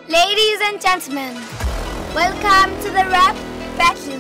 Ladies and gentlemen, welcome to the rap battle.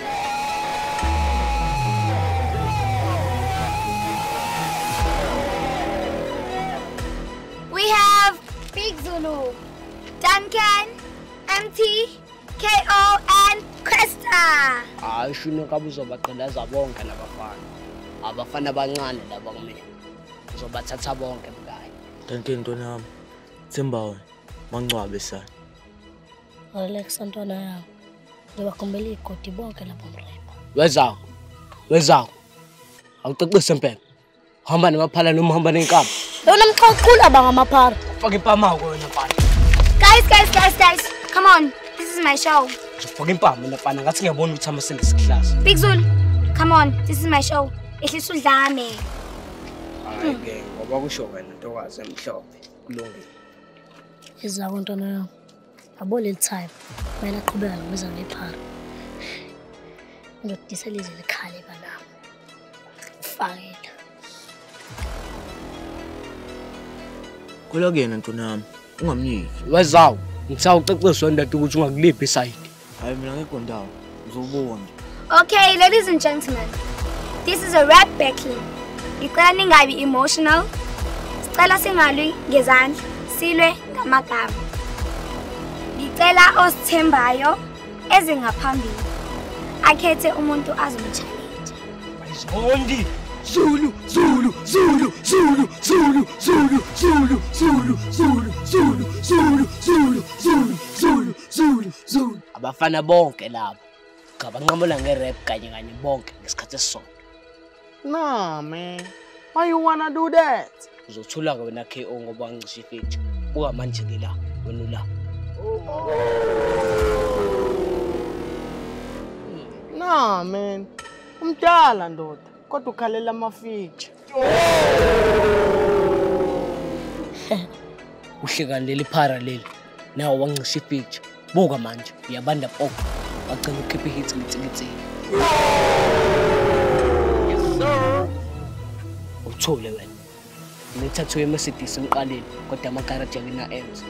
We have Big Zulu, Duncan, Emtee, KO, and Kwesta. Shouldn't come so back to that's a bonk and a fan of banana about me. So, but that's a bonk and guy. Duncan, don't have Timbo, Mangwa beside. Alex Antonia, they were completely caught the bonk and a bomb. Where's out? Where's out? I'll take the simple. How many of Palanum Humbaning come? Don't call cool about my part. Fucking Pama going to party. Guys, come on. This is my show. Fucking Pam in the pan. I'm asking a one with some in this class. Big Zul, come on. This is my show. It is Sultane. Again, what was show and the was I'm sure. Is I want to know a bullet time when I could be a wizard part. Not this is the caliber now. Fine. Go again, Antonam. Where's out? It's out of this one that you would want to live beside. I'm not going down. Okay, ladies and gentlemen, this is a rap battle. Icela ngabe emotional. Sicela singalwi ngezandla, silwe ngamagama. Ngicela osithembayo ezingaphambili. Akhethe umuntu azomchallenge. Ayizonde. Zulu, Zulu, Zulu, Zulu, Zulu, Zulu, Zulu, Zulu, Zulu, Zulu, Zulu, Zulu, Zulu, Zulu, Zulu, Zulu. Abafana bonke labo. Ngabanqamula ngerap kanye bonke ngesikhathi esisodwa. Nah, man. Why you wanna do that? Uzothula ke wena KO ngoba ngicishe feature. Buka manje ngila wena ula. Nah, man. Umdala ndoda. Kodwa ukhalela ama-feature. Uhlekanele parallel. Nawo wangicishe feature. Buka manje uyabanda poko. Wagcina ukhipha hits ngitsikitsi. Yes sir. Uthole wena. Nithathu eMercedes emqaleni kodwa amagaraji akina Emtee.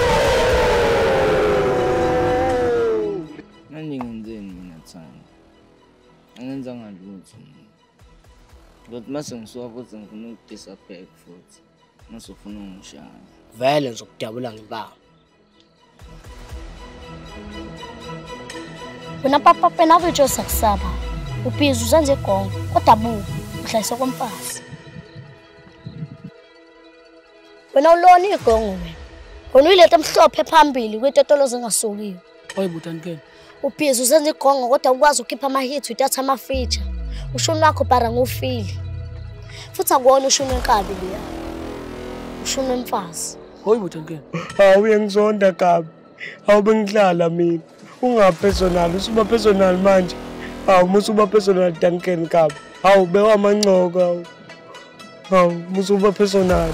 Manje ngenzeni mina Thando? Angenza ngalutho. Kodwa mase ngisuka futhi ngifuna ukudisappear futhi. Masofuna ungishaya. Vele ngizokudabula ngempama. Wena papa pena vijo sakusaba. Uphiza uzenze gongo kodwa buka uhlahisa komfazi. Wena ulona igongo wena. Wena uyilethe emhlophe phambili kwetotolo zingasukiwe. Oyibutanke. Uphiza uzenze igongo kodwa ukwazi ukukhipha ama hits uthatha ama feature. Ushuni wakho para ngofili. Futhi akuona ushuni enkabi leya. Ushuni emfazi. Oyibutanke. Uyangizonda kabi. Bengihlala mina. Ungapersonal, usuba personal manje. Musuba personal Duncan kabi. Bewa amanqoko. Musuba personal.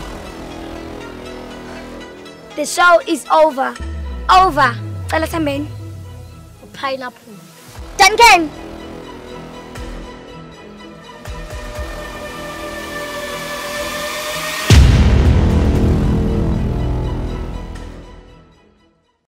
The show is over. Over. Cela sambeni. Pineapple. Duncan.